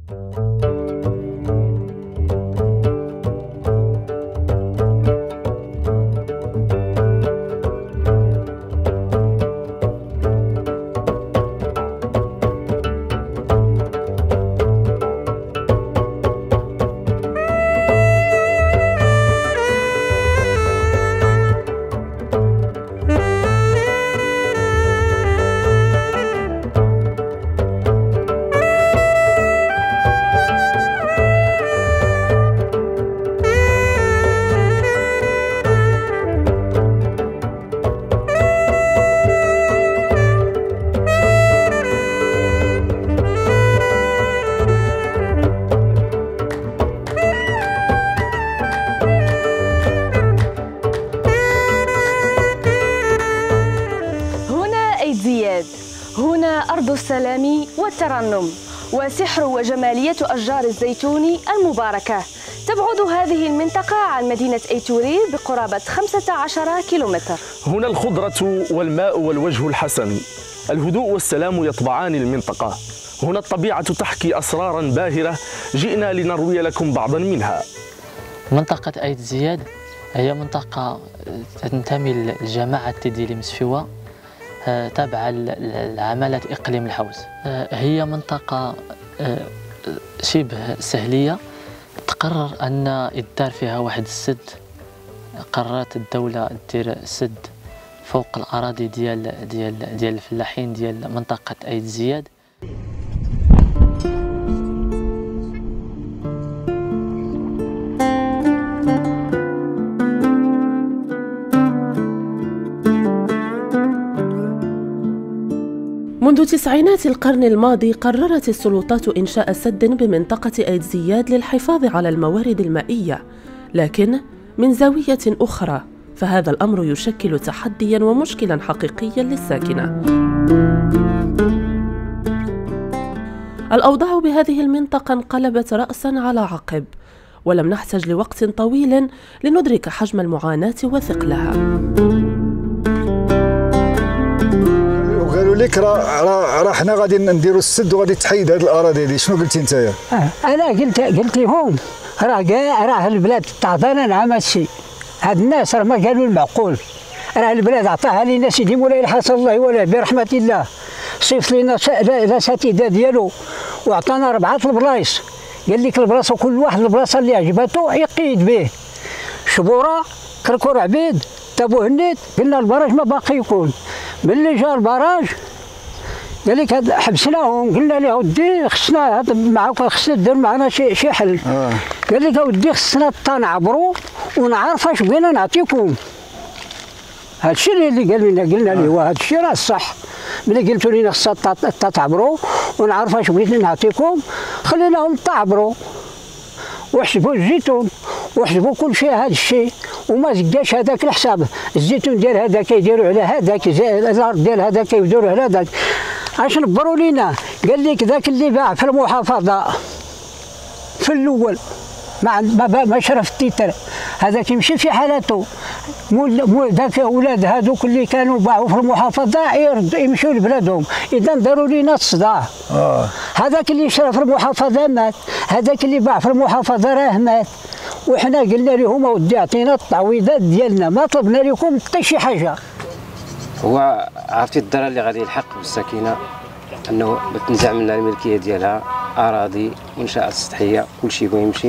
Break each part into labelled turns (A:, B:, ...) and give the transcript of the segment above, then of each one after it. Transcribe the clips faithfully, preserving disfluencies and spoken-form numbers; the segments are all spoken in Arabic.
A: هنا أرض السلام والترنم وسحر وجمالية أشجار الزيتون المباركة. تبعد هذه المنطقة عن مدينة أيتوري بقرابة خمسة عشر كيلومتر.
B: هنا الخضرة والماء والوجه الحسن، الهدوء والسلام يطبعان المنطقة. هنا الطبيعة تحكي أسرارا باهرة، جئنا لنروي لكم بعضا منها.
C: منطقة أيت زياد هي منطقة تنتمي لجماعة تيديلي مسفوة تابعة لعمالة إقليم الحوز. هي منطقة شبه سهلية، تقرر أن يدار فيها واحد السد. قررت الدولة دير سد فوق الأراضي ديال ديال ديال الفلاحين ديال منطقة أيت زياد.
D: منذ تسعينات القرن الماضي قررت السلطات إنشاء سد بمنطقة أيت زياد للحفاظ على الموارد المائية، لكن من زاوية أخرى فهذا الأمر يشكل تحدياً ومشكلاً حقيقياً للساكنة. الأوضاع بهذه المنطقة انقلبت رأساً على عقب، ولم نحتج لوقت طويل لندرك حجم المعاناة وثقلها.
E: قالوا لك راه راه راه حنا غادي نديروا السد وغادي تحيد هذه الاراضي هذه، شنو قلتي نتايا؟
F: آه انا قلت قلت لهم راه كاع راه البلاد تعطينا نعم هادشي، هاد الناس راه ما قالوا المعقول، راه البلاد عطاها لينا سيدي مولاي الحسن الله ولا برحمه الله، صيفط لنا الاساتذه ديالو وعطانا ربعه البلايص، قال لك البلاصه كل واحد البلاصه اللي عجبته يقيد به. شبوره كركور عبيد تابو هنيت قلنا البراج ما باقي يكون، ملي جا البراج قال لك هاد حبسناهم، قلنا له ودي خصنا هذا معاك خصنا دير معنا شي شي حل. آه. قال لك اودي خصنا نعبروا ونعرف اش بغينا نعطيكم. هذا الشيء اللي قال لنا قلنا له هو هذا الشيء راه صح، ملي قلتوا لنا خصنا تعبروا ونعرف اش بغيت نعطيكم خليناهم تعبروا وحسبوا الزيتون وحسبوا كل شيء هذا الشيء وما زداش هذاك الحساب. الزيتون ديال هذاك يديروا على هذاك، الارض ديال هذاك يديروا على هذاك. اش نبروا لينا؟ قال لك ذاك اللي باع في المحافظه في الاول ما ما ما شرف التيتر هذاك يمشي في حالته، مول ذاك اولاد هذوك اللي كانوا باعوا في المحافظه يمشوا لبلادهم. اذا داروا لينا الصداع. اه هذاك اللي شرى في المحافظه مات، هذاك اللي باع في المحافظه راه مات، وحنا قلنا لهم اودي اعطينا التعويضات ديالنا، ما طلبنا لكم حتى شي حاجه.
G: هو عرفتي الضرر اللي غادي يلحق بالساكنه انه بتنزع منها الملكيه ديالها، اراضي، منشات سطحيه، كل شيء بغى يمشي.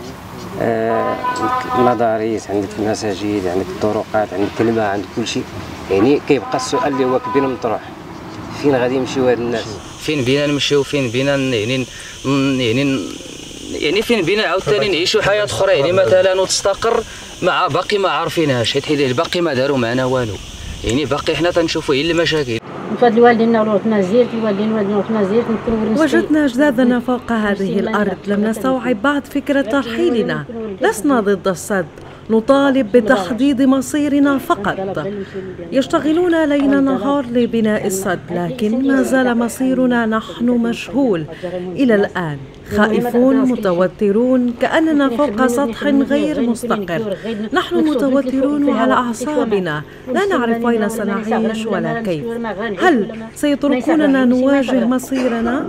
G: آه، المدارس عندك، المساجد عندك، الطرقات عندك، الماء عندك، كل شيء. يعني كيبقى السؤال اللي هو كبير مطروح، فين غادي يمشيو هاد الناس؟ فين بينا نمشيو؟ فين بينا يعني يعني يعني فين بينا عاوتاني نعيشوا حياه اخرى يعني مثلا وتستقر مع باقي ما عارفينهاش، حيت الباقي ما داروا معنا والو، يعني باقي حنا تنشوفوا هي المشاكل.
H: فهاد الوالدين ولوتنا زيرت، الوالدين ولوتنا زيرت.
D: وجدنا أجدادنا فوق هذه الأرض، لم نستوعب بعد فكرة ترحيلنا. لسنا ضد السد، نطالب بتحديد مصيرنا فقط. يشتغلون ليل نهار لبناء السد، لكن ما زال مصيرنا نحن مجهول إلى الآن.
I: خائفون متوترون كأننا فوق سطح غير مستقر. نحن متوترون وعلى أعصابنا، لا نعرف أين سنعيش ولا كيف. هل سيتركوننا نواجه مصيرنا؟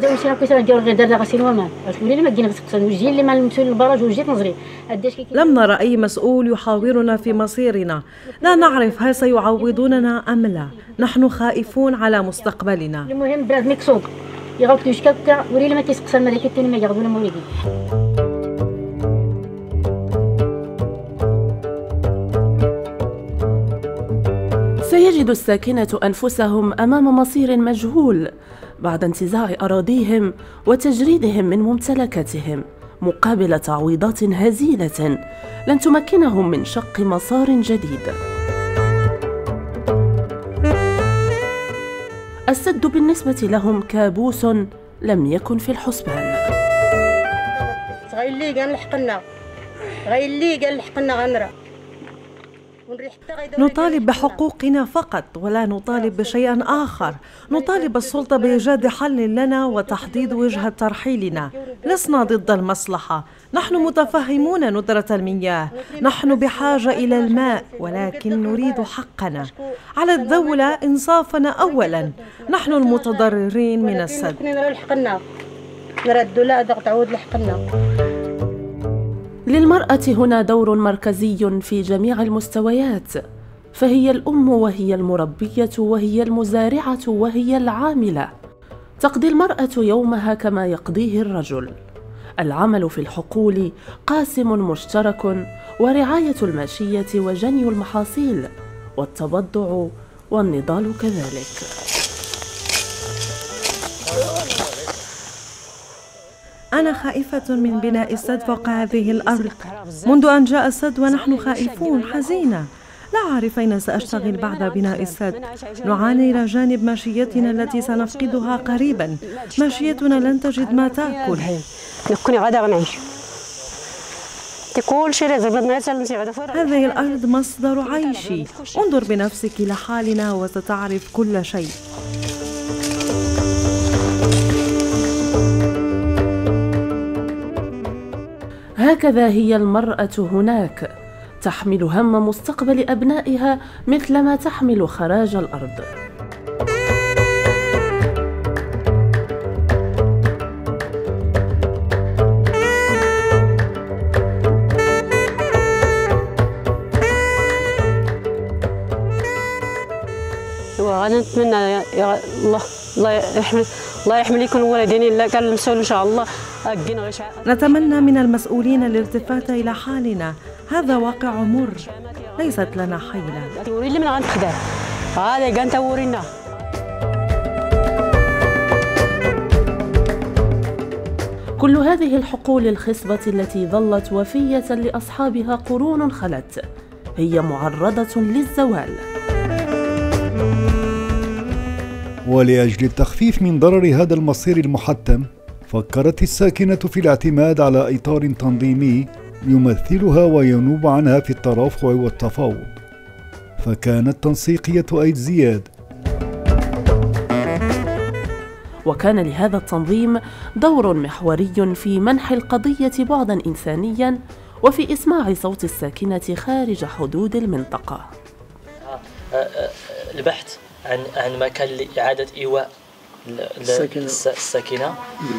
I: لم نرى أي مسؤول يحاورنا في مصيرنا، لا نعرف هل سيعوضوننا أم لا. نحن خائفون على مستقبلنا.
H: المهم بلاد مكسوب يغطوا شكاكا وري لما تيسقسى الملكه الثاني ما يغضوا المولدين.
D: سيجد الساكنة أنفسهم أمام مصير مجهول بعد انتزاع أراضيهم وتجريدهم من ممتلكاتهم مقابل تعويضات هزيلة لن تمكنهم من شق مسار جديد. السد بالنسبة لهم كابوس لم يكن في الحسبان.
H: غير اللي قال لحقنا غير اللي قال لحقنا غنرى.
I: نطالب بحقوقنا فقط ولا نطالب بشيء آخر. نطالب السلطة بإيجاد حل لنا وتحديد وجهة ترحيلنا. لسنا ضد المصلحة، نحن متفهمون ندرة المياه. نحن بحاجة إلى الماء ولكن نريد حقنا. على الدولة إنصافنا أولا، نحن المتضررين من السد. للمرأة هنا دور مركزي في جميع المستويات، فهي الأم وهي المربية وهي المزارعة وهي العاملة. تقضي المرأة يومها كما يقضيه الرجل. العمل في الحقول قاسم مشترك، ورعاية الماشية وجني المحاصيل، والتبضع والنضال كذلك. أنا خائفة من بناء السد فوق هذه الأرض. منذ أن جاء السد ونحن خائفون حزينة. لا أعرف أين سأشتغل بعد بناء السد. نعاني إلى جانب ماشيتنا التي سنفقدها قريبا. ماشيتنا لن تجد ما تأكل. هذه الأرض مصدر عيشي. انظر بنفسك لحالنا وستعرف كل شيء.
D: هكذا هي المرأة هناك، تحمل هم مستقبل أبنائها مثلما تحمل خراج الأرض.
J: وغادي نتمنى يا الله الله يحمي الله يحمي لكم الوالدين الا كان المسؤول ان شاء الله.
I: نتمنى من المسؤولين الالتفات الى حالنا. هذا واقع مر، ليست لنا حيلة.
J: توري لي من غنخدم هذا كان تورينا.
D: كل هذه الحقول الخصبة التي ظلت وفية لأصحابها قرون خلت هي معرضة للزوال.
E: ولأجل التخفيف من ضرر هذا المصير المحتم، فكرت الساكنة في الاعتماد على إطار تنظيمي يمثلها وينوب عنها في الترافع والتفاوض، فكانت تنسيقية أيد زياد.
D: وكان لهذا التنظيم دور محوري في منح القضية بعداً إنسانياً وفي إسماع صوت الساكنة خارج حدود المنطقة.
C: البحث عن عن مكان لإعادة إيواء الساكنة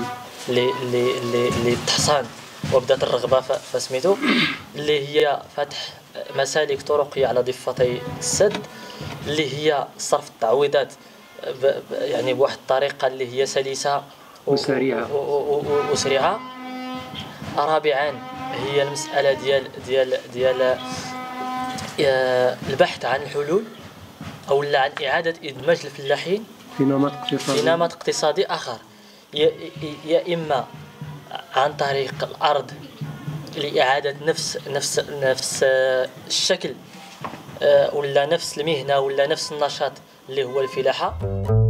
C: للتحصان، وبدات الرغبة فسميتو اللي هي فتح مسالك طرقية على ضفتي السد، اللي هي صرف التعويضات يعني بواحد الطريقة اللي هي سلسة وسريعة وسريعة. رابعا هي المسألة ديال ديال ديال البحث عن الحلول أو عن إعادة إدماج الفلاحين
G: في نمط اقتصادي
C: في نمط اقتصادي آخر، يا إما عن طريق الأرض لإعادة نفس نفس نفس الشكل ولا نفس المهنة ولا نفس النشاط اللي هو الفلاحة.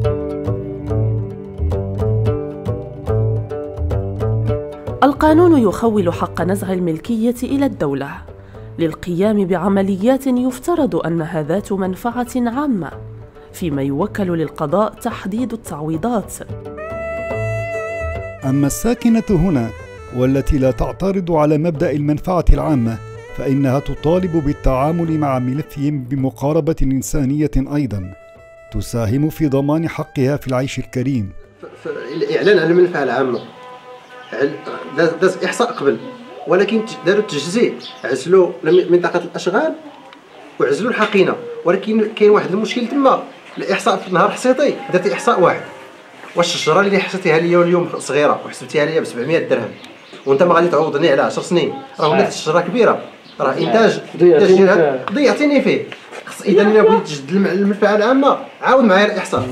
D: القانون يخول حق نزع الملكية إلى الدولة للقيام بعمليات يفترض أنها ذات منفعة عامة، فيما يوكل للقضاء تحديد التعويضات.
E: أما الساكنة هنا والتي لا تعترض على مبدأ المنفعة العامة فإنها تطالب بالتعامل مع ملفهم بمقاربة إنسانية أيضا تساهم في ضمان حقها في العيش الكريم.
K: الإعلان عن المنفعة العامة داز إحصاء قبل، ولكن داروا التجزئة، عزلوا منطقة الأشغال وعزلوا الحقينة، ولكن كاين واحد المشكل تما. الإحصاء في النهار حصيتي درتي إحصاء واحد، واش الشجرة اللي حصيتيها ليا اليوم صغيرة وحسبتيها ليا ب سبعمية درهم وانت ما غادي تعوضني على عشر سنين، راه ولات الشجرة كبيرة، راه إنتاج ضيعتيني فيه. إذا إلا بغيت تجد المنفعة العامة عاود معايا الإحصاء.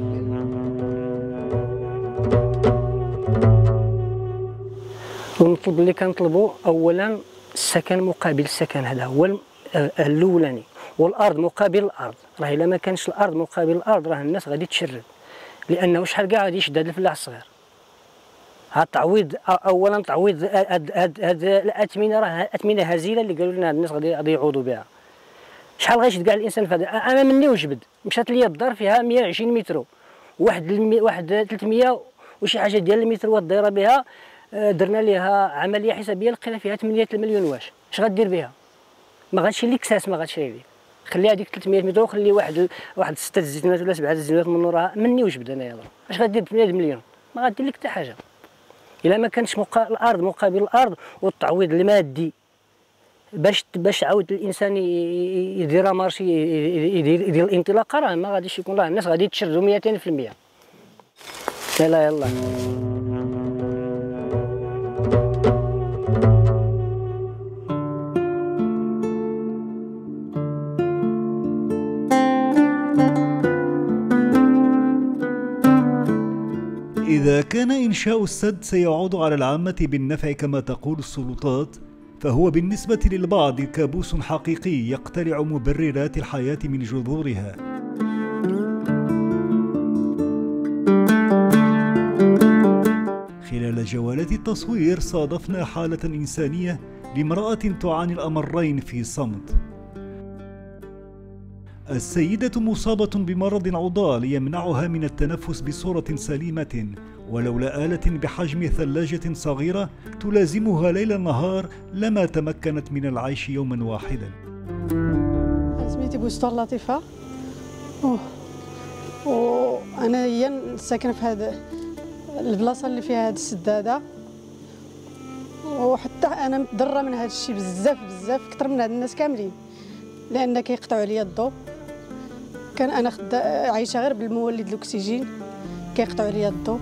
L: المطلوب اللي كنطلبوا اولا السكن مقابل السكن، هذا هو الاولاني، والارض مقابل الارض. راه الا ما كانش الارض مقابل الارض راه الناس غادي تشرد، لانه شحال كاع غادي يشد هذا الفلاح الصغير. هاد التعويض اولا تعويض هاد هاد هاد الاثمنه، راه اثمنه هزيله اللي قالوا لنا الناس غادي غادي يعوضوا بها. شحال غيشد كاع الانسان في هذا؟ انا مني وجبد مشات لي الدار فيها مية وعشرين متر، واحد المي... واحد ثلاثمية وشي حاجه ديال المتروات دايره بها، درنا ليها عمليه حسابيه لقينا فيها ثمانية المليون. واش اش غدير بها؟ ما غاتشري لك كساس، ما غاتشري لك. خلي هذيك ثلاثمية متر وخلي واحد واحد ستة الزيتونات ولا سبعه الزيتونات من وراها مني وجبد انايا. اش غدير ثمانية مليون؟ ما غادير لك حتى حاجه. الا ما كانش مقا... الارض مقابل الارض والتعويض المادي باش باش عاود الانسان يدير مارشي يدير يدير الانطلاقه، راه ما غاديش يكون، راه الناس غادي تشردوا مئتين في المئة. لا يلا
E: إذا كان إنشاء السد سيعود على العامة بالنفع كما تقول السلطات، فهو بالنسبة للبعض كابوس حقيقي يقتلع مبررات الحياة من جذورها. خلال جولات التصوير صادفنا حالة إنسانية لامرأة تعاني الأمرين في صمت. السيدة مصابة بمرض عضال يمنعها من التنفس بصورة سليمة، ولولا آلة بحجم ثلاجة صغيرة تلازمها ليل نهار لما تمكنت من العيش يوما واحدا.
M: سميتي بوستور لطيفة، وأنا هي ساكنة في هذا البلاصة اللي فيها هذا السدادة، وحتى أنا متضرة من هذا الشيء بزاف بزاف أكثر من هاد الناس كاملين، لأن كيقطعوا عليا الضوء. كان انا خد... عايشه غير بالمولد الاكسجين، كيقطعوا عليا الضوء،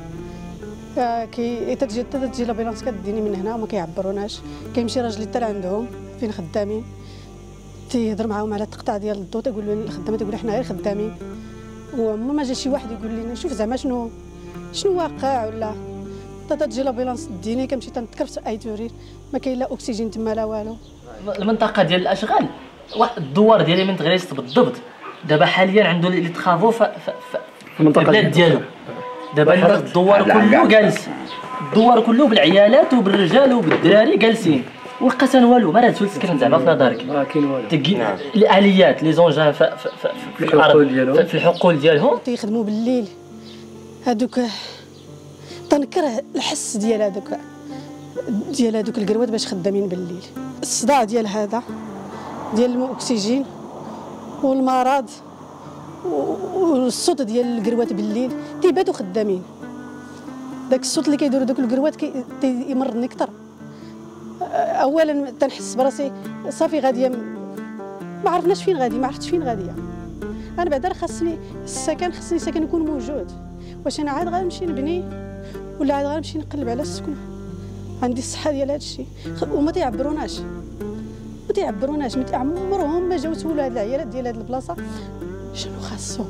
M: كي تتجي تجي لابيلونس كديني من هنا وما كيعبروناش. كيمشي راجلي حتى لعندهم فين خدامين، تيهضر معاهم على التقطاع ديال الضوء، تقول له الخدامه تقول حنا غير خدامين، وعمر ما جا شي واحد يقول لنا شوف زعما شنو شنو واقع. ولا تتجي لابيلونس ديني كنمشي تنتكر في اي تورير، ما كاين لا اكسجين تما لا والو.
C: المنطقه ديال الاشغال الدوار ديال من تغريست بالضبط دابا حاليا عنده اللي تخافوا في البلاد ديالو. دابا الدوار كله جالس، الدوار كله بالعيالات وبالرجال وبالدراري جالسين، وقسا والو ما راه تسكن زعما في نظرك. راه كاين والو الاليات لي زونجان في الحقول ديالهم في الحقول ديالهم
M: تيخدموا بالليل. هذوك تنكره الحس ديال هذوك ديال هذوك الكروات باش خدامين بالليل. الصداع ديال هذا ديال الاكسجين والمرض والصوت ديال الكروات بالليل تيباتوا خدامين. داك الصوت اللي كيديروا دوك الكروات كيمرضني اكثر. اولا تنحس براسي صافي غاديه، ما عرفناش فين غادي، ما عرفتش فين غاديه. انا بعدا خاصني السكن، خاصني السكن يكون موجود. واش انا عاد غنمشي نبني ولا عاد غنمشي نقلب على السكن؟ عندي الصحه ديال هذا الشيء. وما تيعبروناش ما تيعبروناش عمرهم ما جاو سولوا هاد العيالات ديال هاد البلاصه شنو خاصهم.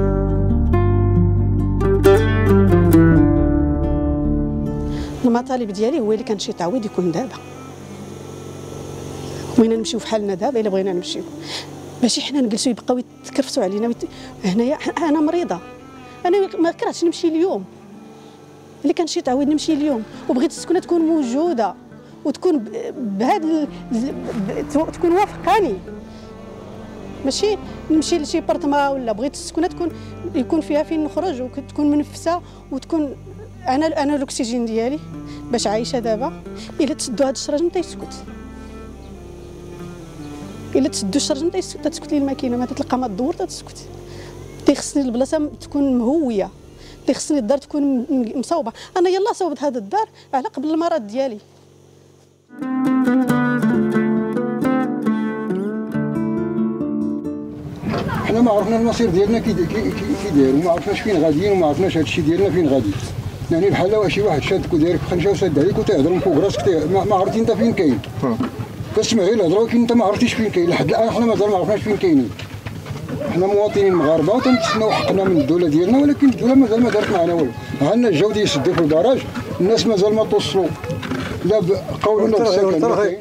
M: المطالب ديالي هو اللي كان شي تعويض يكون دابا، بغينا نمشيو في حالنا دابا الا بغينا نمشيو، ماشي حنا نجلسوا يبقاو يتكرفسوا علينا ويت... هنايا انا مريضه، انا ما كرهتش نمشي اليوم، اللي كان شي تعويض نمشي اليوم، وبغيت السكنه تكون موجوده وتكون بهذا تكون وافقاني، ماشي نمشي لشي بارتما. ولا بغيت السكنه تكون يكون فيها فين نخرج وتكون منفسه وتكون انا انا الاكسجين ديالي باش عايشه دابا الا تسدوا هذا الشرج نتا يسكت، الا تسدوا الشرج نتا يسكت، تسكت لي الماكينه ما تلقى ما تدور تسكت. تيخصني البلاصه تكون مهويه، تيخصني الدار تكون مصوبه. انا يلاه صوبت هذا الدار على قبل المرض ديالي.
N: حنا ما عرفنا المصير ديالنا كي كي كي داير، وما عرفناش فين غاديين، وما عرفناش هذا الشيء ديالنا فين غادي. يعني بحال واحد شي واحد شادك ودايرك في خنشه وساد عليك وتهضر من فوق راسك، ما عرفتي انت فين كاين. كتسمع غير الهضره ولكن انت ما عرفتيش فين كاين. لحد الان حنا مازال ما عرفناش فين كاينين. حنا مواطنين مغاربه وتنتسناو حقنا من الدوله ديالنا، ولكن الدوله مازال ما دارت معنا والو. ها الناس جاو يسدوا في البراج، الناس مازال ما توصلوا لا بقولنا بالسكن،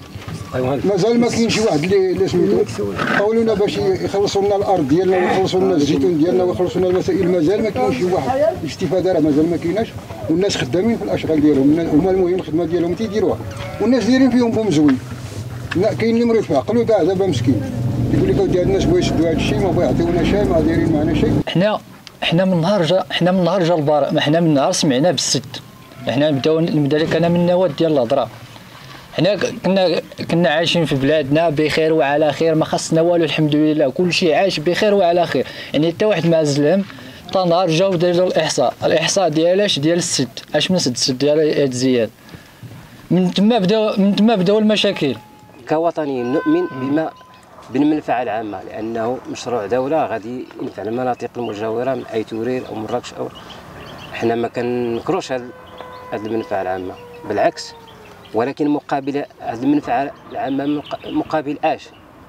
N: مازال ما كاين شي واحد اللي اللي سميتو قولونا باش يخلصوا لنا الارض ديالنا ويخلصوا لنا الزيتون ديالنا ويخلصوا لنا المسائل. مازال ما كاين شي واحد الاستفاده راه مازال ما كايناش، والناس خدامين في الاشغال ديالهم، هما المهم الخدمه ديالهم تيديروها، والناس دايرين فيهم بوم زوين. لا كاين اللي مريض في عقلو كاع دابا مسكين يقول لك اودي الناس بغاو يسدوا هذا الشيء ما بغاو يعطيونا شيء، ما دايرين معنا شيء.
O: حنا حنا من نهار جا حنا من نهار جا البار ما حنا من نهار سمعنا بالسد، حنا نبداو نبدا لك انا من النواه ديال الهضره. حنا كنا كنا عايشين في بلادنا بخير وعلى خير، ما خصنا والو الحمد لله، كل شيء عايش بخير وعلى خير. يعني حتى واحد ما زلم حتى نهار جاو داروا الاحصاء، الاحصاء ديالاش ديال السد، اش من سد السد ديال زياد. من تما بداو من تما بداو المشاكل.
G: كوطنيين نؤمن بما بالمنفعه العامه، لانه مشروع دوله غادي ينفع المناطق المجاوره من اي تورير او مراكش، او حنا ما كنكروش هذه المنفعه العامه، بالعكس، ولكن مقابل هذه المنفعه العامه مقابل اش؟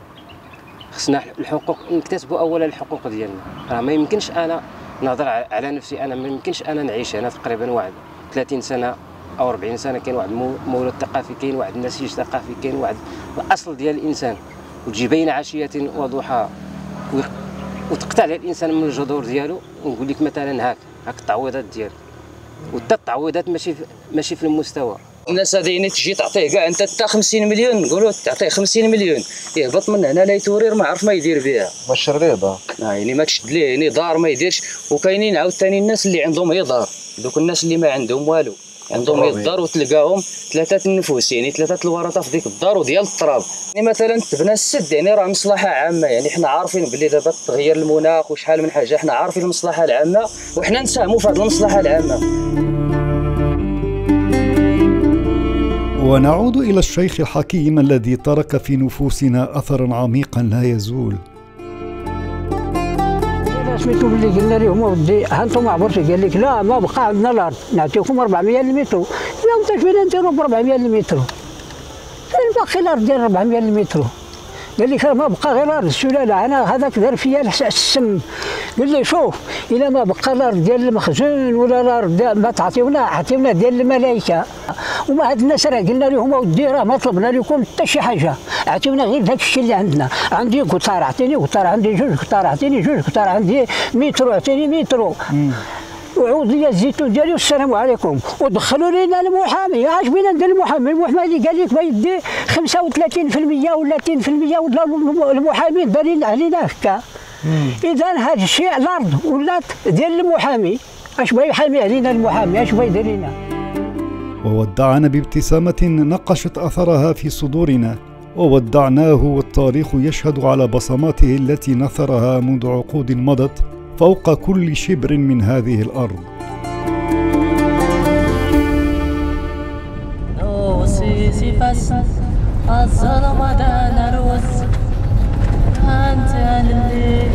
G: خصنا الحقوق نكتسبوا اولا الحقوق ديالنا. راه ما يمكنش انا نهضر على نفسي، انا ما يمكنش انا نعيش هنا تقريبا واحد ثلاثين سنه او أربعين سنه، كاين واحد مولد ثقافي، كاين واحد النسيج ثقافي، كاين واحد الاصل ديال الانسان، وتجي بين عشيه وضحاها وتقطع على الانسان من الجذور ديالو. ونقول لك مثلا هاك هاك التعويضات ديالو، وحتى التعويضات ماشي ماشي في المستوى.
P: الناس هذه تجي تعطيه كاع انت حتى خمسين مليون، نقولوا تعطيه خمسين مليون يهبط من هنا لا يتورير ما عرف ما يدير بها،
Q: واش الرضا
P: يعني ما تشد ليه يعني دار ما يديرش. وكاينين عاوتاني الناس اللي عندهم غير دار، دوك الناس اللي ما عندهم والو، عندهم غير الدار وتلقاهم ثلاثه النفوس، يعني ثلاثه الورثه في ديك الدار وديال التراب. يعني مثلا تبنى السد يعني راه مصلحه عامه، يعني حنا عارفين باللي دابا تغير المناخ وشحال من حاجه، حنا عارفين المصلحه العامه وحنا نساهموا في هذه المصلحه العامه.
E: ونعود إلى الشيخ الحكيم الذي ترك في نفوسنا أثرا عميقا لا يزول.
F: سميتو باللي قلنا لهم ودي ها انتم عبرتوا، قال لك لا ما بقى عندنا الارض نعطيكم أربعمية المتر. لا انت فين نديروا ب أربعمية المتر؟ فين باقي الارض ديال أربعمية المتر؟ قال لك ما بقى غير الارض السلاله. انا هذاك دار فيا السم، قال لي شوف الا ما بقى الارض ديال المخزون ولا الارض ما تعطيونا، عطيونا ديال الملائكه. وما هاد الناس راه قلنا لهم ودي راه ما طلبنا لكم حتى شي حاجه، عطيونا غير داك الشيء اللي عندنا. عندي قطار عطيني قطار، عندي جوج قطار عطيني جوج قطار، عندي مترو عطيني مترو، وعود لي الزيتون ديالي والسلام عليكم. ودخلوا لنا المحامي، اش بينا ندير المحامي؟ المحامي اللي قال لك بيدي خمسة وثلاثين بالمئة ولا ثلاثين بالمئة ولا المحامي دارين علينا هكا. اذا هذا الشيء الارض ولات ديال المحامي، اش بغا يحامي علينا المحامي؟ اش بغا يدير لنا؟
E: وودعنا بابتسامة نقشت أثرها في صدورنا، وودعناه والتاريخ يشهد على بصماته التي نثرها منذ عقود مضت فوق كل شبر من هذه الأرض.
R: الظلمة دان الوز أنت اللي